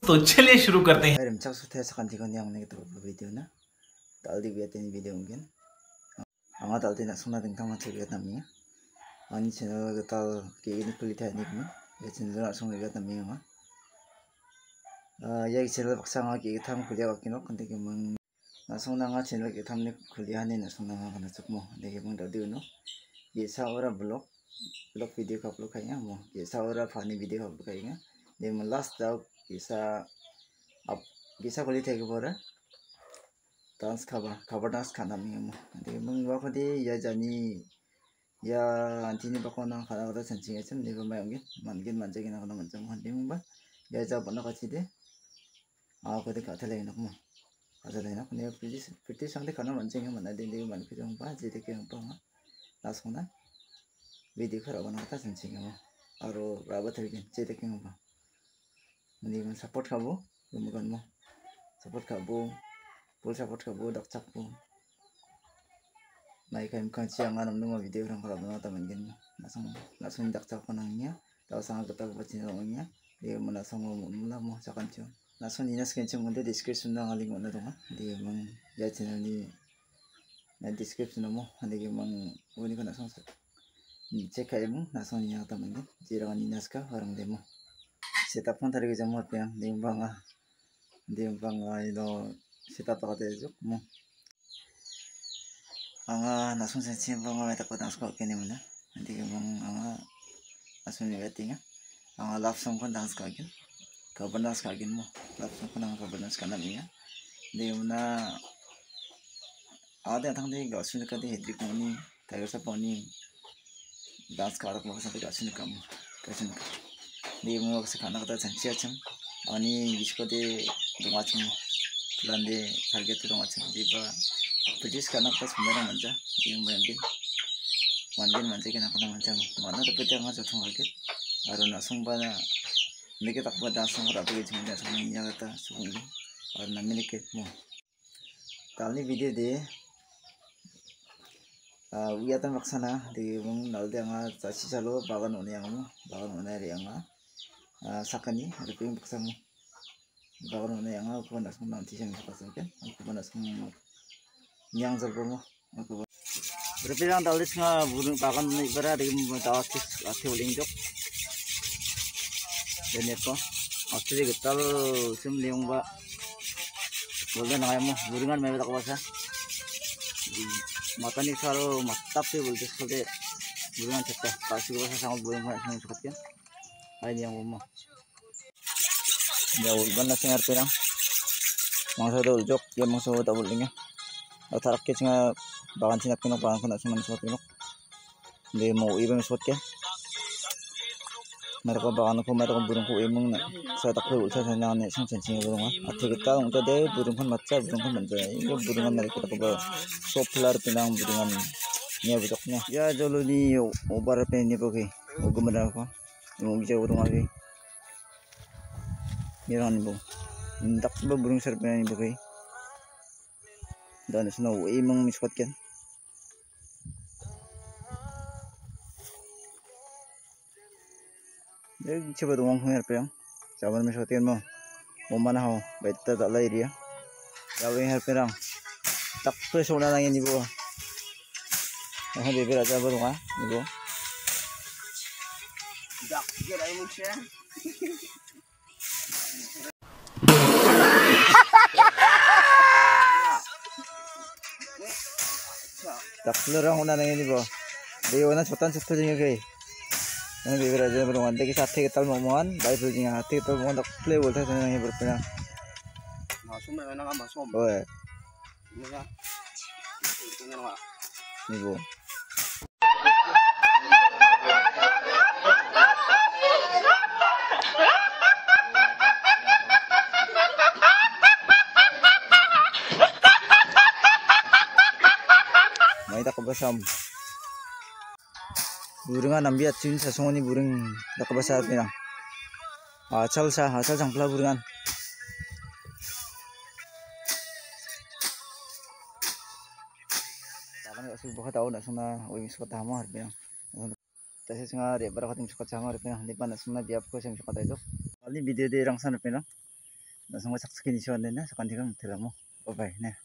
तो चलिए शुरू करते हैं। Rem cak suthe sakan tikon yang nih gitu video na. Tal di ini video mungkin. Anga tal tidak suna tentang macam Vietnamnya. Ani channel tal kayak ini kulit ini kan. Ya channel langsung Vietnamnya mah. Ya channel paksa nga kayak tham kuliah wakino kan tadi meng langsung nanga channel kayak tham nih kuliah nih langsung nanga kan cuk mo. Degi meng tadi no. Biasa orang blog video upload kayaknya mo. Biasa orang funny video upload kayaknya. Dia last tau bisa kulit kayak gimana? Dance cover dance kana mingo de mung wa ko de ya jani ya antini ba ko na kana ko sanching esem de ba mayongin mangin manjagi na kana manjang han de mung ba ya ja bana ka chi de a ko de ka thale na mo azale na ne pretty sang de kana manjing mana de de man ki jong ba ji de ke pa ma las ko na video khara bana ka sanching mo aro raba thari je de ke ba ni man support khabo mugan mo support khabo full support khabo dak chak po mai kaim kan siang anam numa video orang kalau benar teman gini langsung dak chak panangnya tahu sangat ketat bacin orangnya dia mana sama mula mau cakan cium langsung dinas kencing untuk deskripsi nang aling mana dong dia memang ya channel ni na deskripsi namo ada memang ini kan langsung cek kayak mu langsung ni teman gini jirangan dinas kah orang demo setup pun tadi kerja muat yang dia bang itu setup tak ada juk mu anga langsung sensi bang may takot ang squat kini muna nanti bang anga langsung nigating anga love song kon dance kagin cover dance kagin mo love song kon anga cover dance kana niya di muna ada yang tangdi gasun ka di hedrik mo ni tayo sa poni dance karak mo sa gasun ka mo gasun ka di mo sa kana kata sensi acham ani bisko de dumachum lande target dumachum di ba British karena pas sebenarnya manja yang mungkin manja kena kena manja mana tapi dia nggak jatuh lagi ada nasung bana mereka tak pada nasung rapi gitu manja semuanya kata sungguh karena mereka mau kali video deh lihat maksana di mung nal dia nggak sasi salo bagan one yang mau bagan one hari yang sakani ada pun maksana bagan one yang aku nasung nanti yang pasang kan aku nasung yang serba aku berpindah talis nga burung pakan ni bara di tawas ati uling jok dan itu asli getal sim liung ba boleh na mo burungan may tak basa mata ni saro matap te boleh sekali burungan cekta kasih basa sama burungan sang sukat kan ay yang mo ya ulban na singar pirang mangsa do uljok ya mangsa do ulingnya tarak ke singa bagan sinap kinok bagan ko na suman suot kinok hindi mo ibang suot ke meron ko bagan ko meron ko burung ko imong na sa taklo ulsa sa nang isang sensinga burung at kita ung tade burung kan matsa burung kan manja yung burungan meron kita ko ba so pilar pinang burungan niya butok niya ya jolo ni obar pe ni po kay o gumana ko yung gija burung lagi niran bo ndak ba burung sar pe ni po kay dan snow imong miswat kan jadi coba tuang pengen apa yang cawan miswatin mau mana ho baik tak lagi dia cawan yang perang tak fresh mana lagi ni bu oh bebel aja baru kan ni bu dak kira ini sih tak lorong una nang ini bo dia una sotan sotan jengke kay yang bibir aja berungan teki sate ketal momongan baik berjingga hati ketal momongan tak play boleh saya nang berpinang masuk mana nang masuk oh ini kan ini nang ni bo may tak basam burungan ambiat cun sasongoni burung tak basar pinang asal jangpla burungan takan asul baka tao na suna uing sukat tama harpinang Kasi nga di para kating sukat sama rin di pa na suna di ko siyang sukat ito. Kali video di rang sana pinang Nasungma saksakini siwan din na sa kandigang tila mo. Bye bye na.